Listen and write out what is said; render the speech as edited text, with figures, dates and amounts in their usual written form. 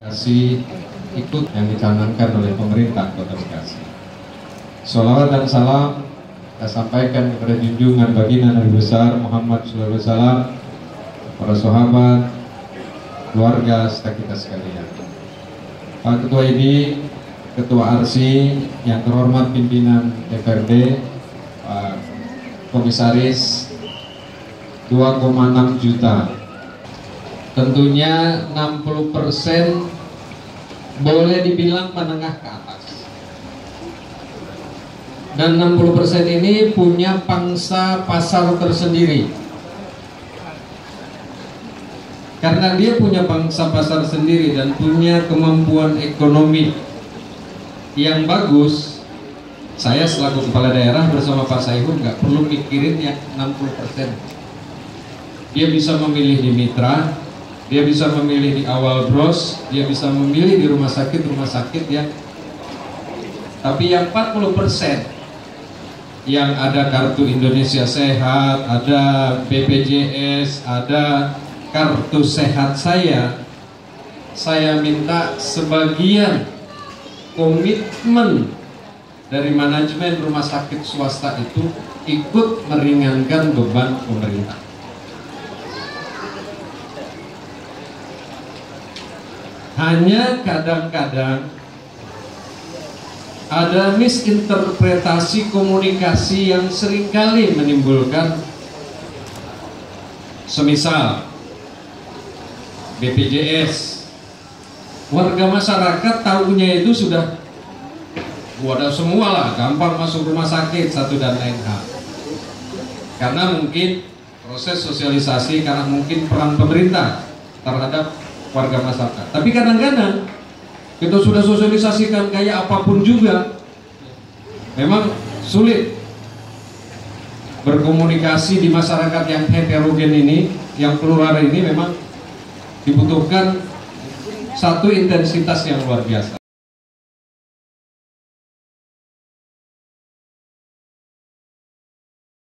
Bekasi ikut yang dicanangkan oleh pemerintah Kota Bekasi. Sholawat dan salam saya sampaikan kepada junjungan baginda Nabi besar Muhammad SAW, para sahabat, keluarga serta kita sekalian. Pak Ketua ini, Ketua Arsi, yang terhormat pimpinan DPRD, Pak Komisaris, 2,6 juta. Tentunya 60% boleh dibilang menengah ke atas. Dan 60% ini punya pangsa pasar tersendiri. Karena dia punya pangsa pasar sendiri dan punya kemampuan ekonomi yang bagus, saya selaku kepala daerah bersama Pak Saihun nggak perlu mikirin yang 60%. Dia bisa memilih di mitra, dia bisa memilih di awal bros, dia bisa memilih di rumah sakit ya. Tapi yang 40% yang ada kartu Indonesia Sehat, ada BPJS, ada kartu sehat saya minta sebagian komitmen dari manajemen rumah sakit swasta itu ikut meringankan beban pemerintah. Hanya kadang-kadang ada misinterpretasi komunikasi yang seringkali menimbulkan, semisal BPJS, warga masyarakat tahunya itu sudah ada semua lah, gampang masuk rumah sakit satu dan lain hal. Karena mungkin proses sosialisasi, karena mungkin peran pemerintah terhadap warga masyarakat. Tapi kadang-kadang kita sudah sosialisasikan kayak apapun juga, memang sulit berkomunikasi di masyarakat yang heterogen ini, yang plural ini. Memang dibutuhkan satu intensitas yang luar biasa.